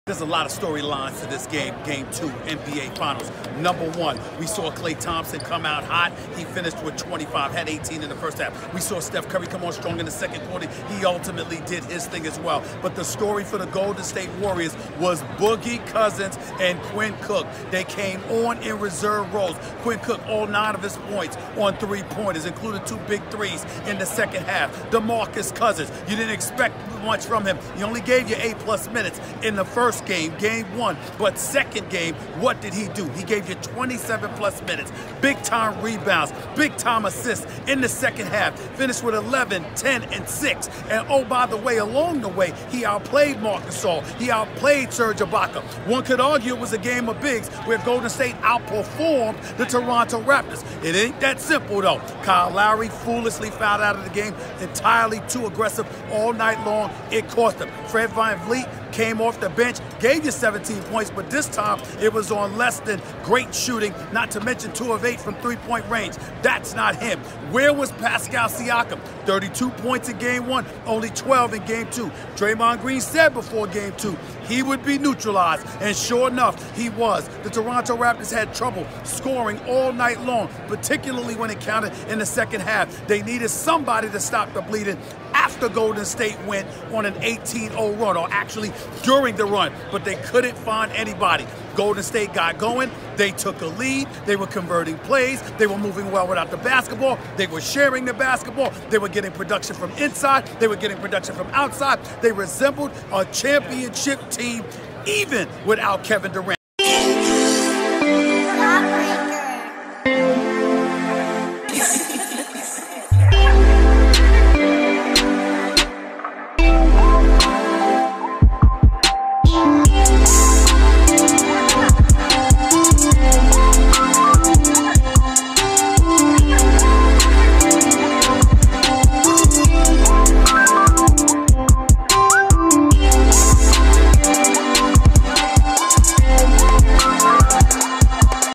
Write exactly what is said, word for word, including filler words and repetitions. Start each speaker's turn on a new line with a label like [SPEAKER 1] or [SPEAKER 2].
[SPEAKER 1] There's a lot of storylines to this game, game two, N B A Finals. Number one, we saw Klay Thompson come out hot. He finished with twenty-five, had eighteen in the first half. We saw Steph Curry come on strong in the second quarter. He ultimately did his thing as well. But the story for the Golden State Warriors was Boogie Cousins and Quinn Cook. They came on in reserve roles. Quinn Cook, all nine of his points on three-pointers, including two big threes in the second half. DeMarcus Cousins, you didn't expect much from him. He only gave you eight-plus minutes in the first game, game one, but second game, what did he do? He gave you twenty-seven plus minutes, big time rebounds, big time assists in the second half, finished with eleven, ten, and six. And oh, by the way, along the way, he outplayed Marc Gasol. He outplayed Serge Ibaka. One could argue it was a game of bigs where Golden State outperformed the Toronto Raptors. It ain't that simple though. Kyle Lowry foolishly fouled out of the game, entirely too aggressive all night long. It cost him. Fred VanVleet came off the bench, gave you seventeen points, but this time it was on less than great shooting, not to mention two of eight from three-point range. That's not him. Where was Pascal Siakam? thirty-two points in game one, only twelve in game two. Draymond Green said before game two he would be neutralized, and sure enough, he was. The Toronto Raptors had trouble scoring all night long, particularly when it counted in the second half. They needed somebody to stop the bleeding after Golden State went on an eighteen oh run, or actually during the run, but they couldn't find anybody. Golden State got going, they took a lead, they were converting plays, they were moving well without the basketball, they were sharing the basketball, they were getting production from inside, they were getting production from outside. They resembled a championship team even without Kevin Durant.